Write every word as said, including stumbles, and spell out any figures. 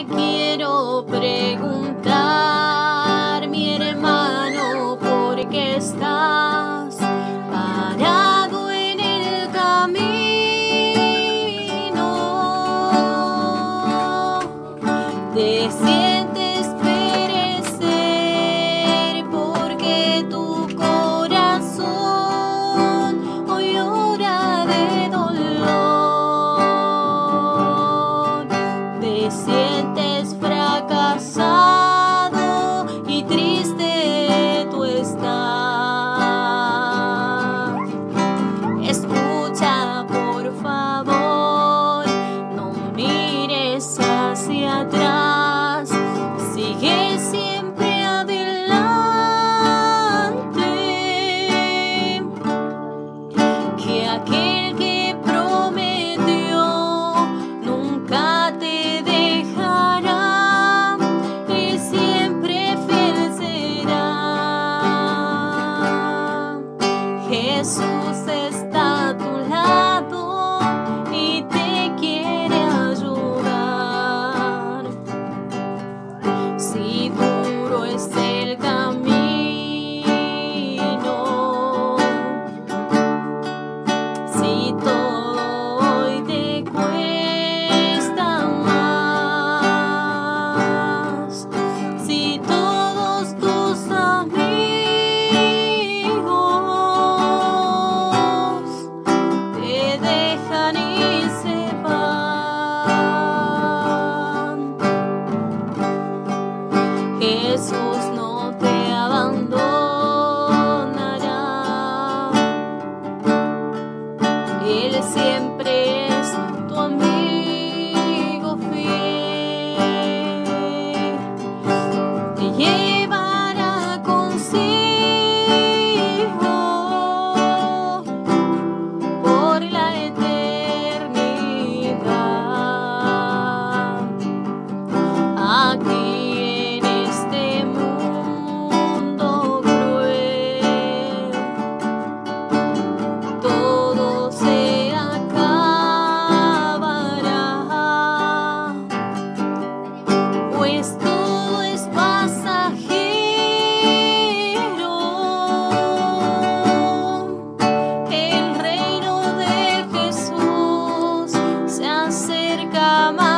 te quiero preguntar, mi hermano, ¿por qué estás parado en el camino? Te sientes perecer porque tu corazón hoy llora de dolor. Te sientes fracasado y triste tú estás. Escucha, por favor, no mires hacia atrás. Sigue siempre adelante, que aquel que prometió nunca te dejará y siempre fiel será. Jesús está a tu lado y te quiere ayudar. Si duro es el camino, si todo hoy te cuesta más, si todos tus amigos te dejan y se van, Jesús no te abandonará. Él siempre es tu amigo fiel. Te llevará consigo por la eternidad. Aquí en este mundo cruel, todo se acabará, pues todo es pasajero. El reino de Jesús se acerca más.